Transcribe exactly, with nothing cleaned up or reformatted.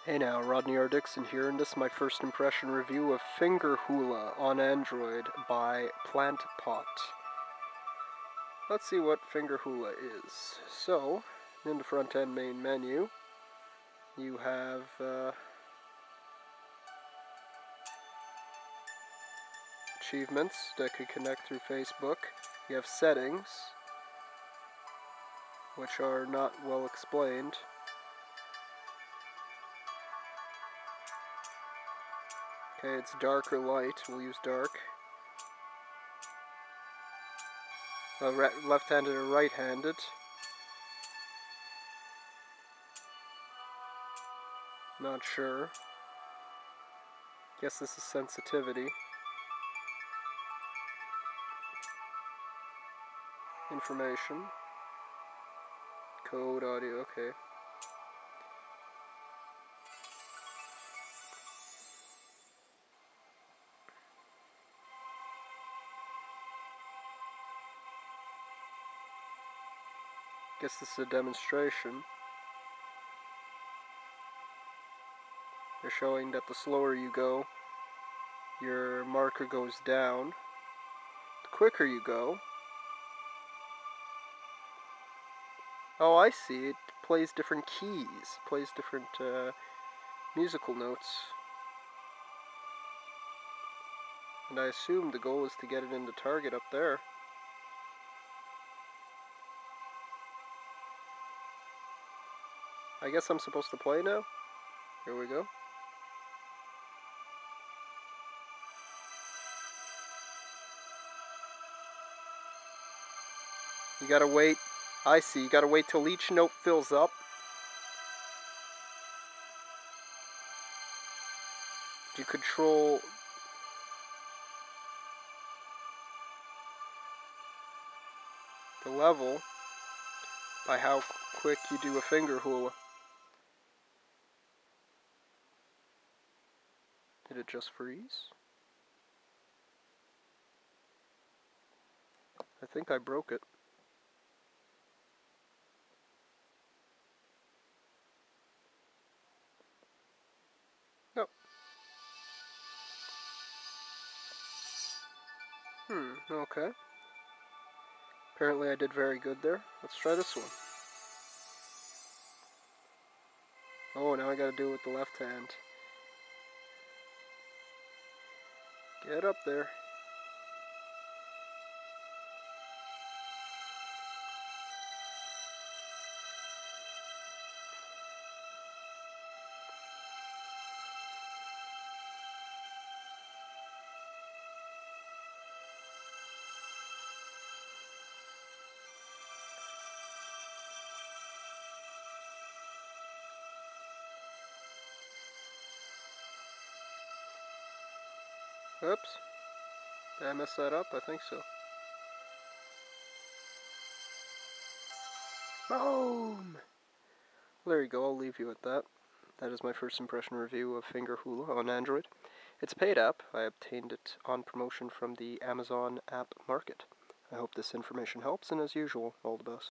Hey now, Rodney R. Dixon here, and this is my first impression review of Finger Hoola on Android by Plant Pot. Let's see what Finger Hoola is. So, in the front end main menu, you have uh, achievements that could connect through Facebook. You have settings, which are not well explained. Okay, it's dark or light. We'll use dark. Uh, left-handed or right-handed. Not sure. Guess this is sensitivity. Information. Code, audio, okay. Guess this is a demonstration. They're showing that the slower you go, your marker goes down. The quicker you go... Oh, I see. It plays different keys. Plays different uh, musical notes. And I assume the goal is to get it into target up there. I guess I'm supposed to play now? Here we go. You gotta wait. I see. You gotta wait till each note fills up. You control the level by how quick you do a finger hula. Did it just freeze? I think I broke it. Oh. Hmm, okay. Apparently I did very good there. Let's try this one. Oh, now I gotta do it with the left hand. Get up there. Oops. Did I mess that up? I think so. Boom! Well, there you go. I'll leave you at that. That is my first impression review of Finger Hoola on Android. It's a paid app. I obtained it on promotion from the Amazon app market. I hope this information helps, and as usual, all the best.